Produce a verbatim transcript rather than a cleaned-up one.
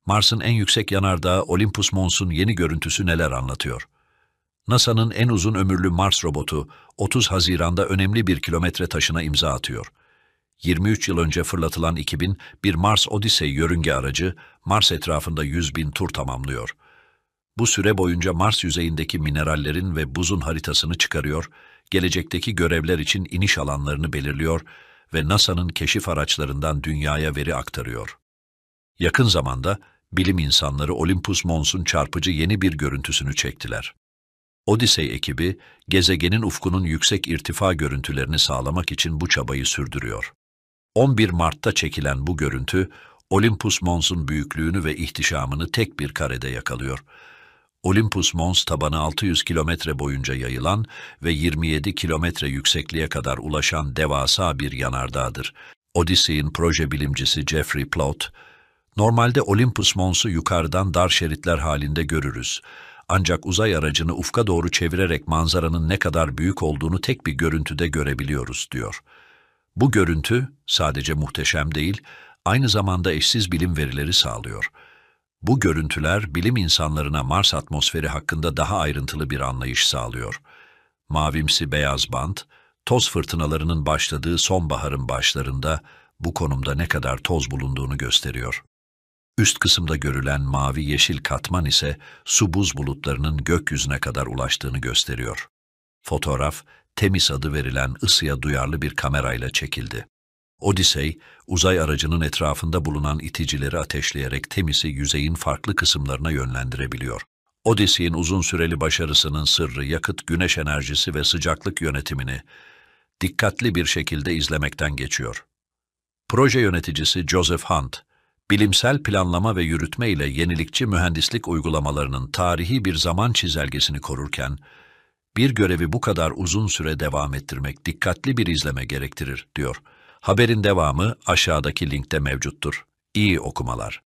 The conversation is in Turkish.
Mars'ın en yüksek yanardağı Olympus Mons'un yeni görüntüsü neler anlatıyor? NASA'nın en uzun ömürlü Mars robotu otuz Haziran'da önemli bir kilometre taşına imza atıyor. yirmi üç yıl önce fırlatılan iki bin bir Mars Odyssey yörünge aracı Mars etrafında yüz bin tur tamamlıyor. Bu süre boyunca Mars yüzeyindeki minerallerin ve buzun haritasını çıkarıyor, gelecekteki görevler için iniş alanlarını belirliyor ve NASA'nın keşif araçlarından dünyaya veri aktarıyor. Yakın zamanda bilim insanları Olympus Mons'un çarpıcı yeni bir görüntüsünü çektiler. Odyssey ekibi, gezegenin ufkunun yüksek irtifa görüntülerini sağlamak için bu çabayı sürdürüyor. on bir Mart'ta çekilen bu görüntü, Olympus Mons'un büyüklüğünü ve ihtişamını tek bir karede yakalıyor. Olympus Mons tabanı altı yüz kilometre boyunca yayılan ve yirmi yedi kilometre yüksekliğe kadar ulaşan devasa bir yanardağdır. Odyssey'in proje bilimcisi Jeffrey Plot, "Normalde Olympus Mons'u yukarıdan dar şeritler halinde görürüz. Ancak uzay aracını ufka doğru çevirerek manzaranın ne kadar büyük olduğunu tek bir görüntüde görebiliyoruz," diyor. Bu görüntü sadece muhteşem değil, aynı zamanda eşsiz bilim verileri sağlıyor. Bu görüntüler bilim insanlarına Mars atmosferi hakkında daha ayrıntılı bir anlayış sağlıyor. Mavimsi beyaz bant, toz fırtınalarının başladığı sonbaharın başlarında bu konumda ne kadar toz bulunduğunu gösteriyor. Üst kısımda görülen mavi-yeşil katman ise su buz bulutlarının gökyüzüne kadar ulaştığını gösteriyor. Fotoğraf, TEMIS adı verilen ısıya duyarlı bir kamerayla çekildi. Odyssey, uzay aracının etrafında bulunan iticileri ateşleyerek TEMIS'i yüzeyin farklı kısımlarına yönlendirebiliyor. Odyssey'in uzun süreli başarısının sırrı yakıt, güneş enerjisi ve sıcaklık yönetimini dikkatli bir şekilde izlemekten geçiyor. Proje yöneticisi Joseph Hunt, bilimsel planlama ve yürütme ile yenilikçi mühendislik uygulamalarının tarihi bir zaman çizelgesini korurken, "Bir görevi bu kadar uzun süre devam ettirmek dikkatli bir izleme gerektirir," diyor. Haberin devamı aşağıdaki linkte mevcuttur. İyi okumalar.